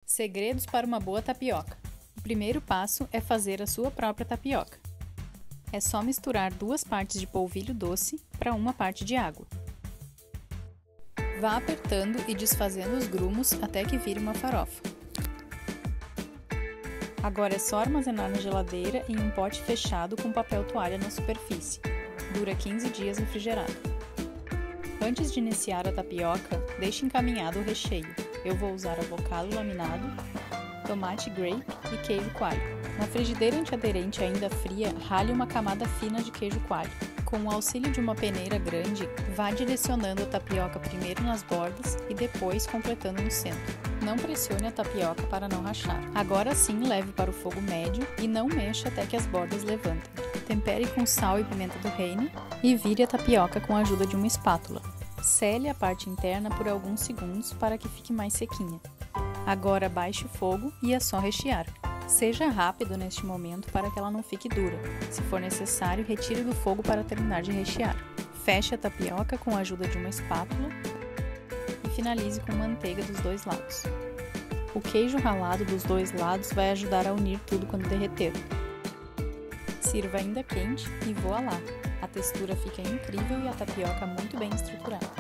Segredos para uma boa tapioca. O primeiro passo é fazer a sua própria tapioca. É só misturar 2 partes de polvilho doce para 1 parte de água. Vá apertando e desfazendo os grumos até que vire uma farofa. Agora é só armazenar na geladeira em um pote fechado com papel toalha na superfície. Dura 15 dias refrigerado. Antes de iniciar a tapioca, deixe encaminhado o recheio. Eu vou usar avocado laminado, tomate grape e queijo coalho. Na frigideira antiaderente ainda fria, rale uma camada fina de queijo coalho. Com o auxílio de uma peneira grande, vá direcionando a tapioca primeiro nas bordas e depois completando no centro. Não pressione a tapioca para não rachar. Agora sim, leve para o fogo médio e não mexa até que as bordas levantem. Tempere com sal e pimenta do reino e vire a tapioca com a ajuda de uma espátula. Sele a parte interna por alguns segundos para que fique mais sequinha. Agora baixe o fogo e é só rechear. Seja rápido neste momento para que ela não fique dura. Se for necessário, retire do fogo para terminar de rechear. Feche a tapioca com a ajuda de uma espátula e finalize com manteiga dos 2 lados. O queijo ralado dos 2 lados vai ajudar a unir tudo quando derreter. Sirva ainda quente e voa lá! A textura fica incrível e a tapioca muito bem estruturada.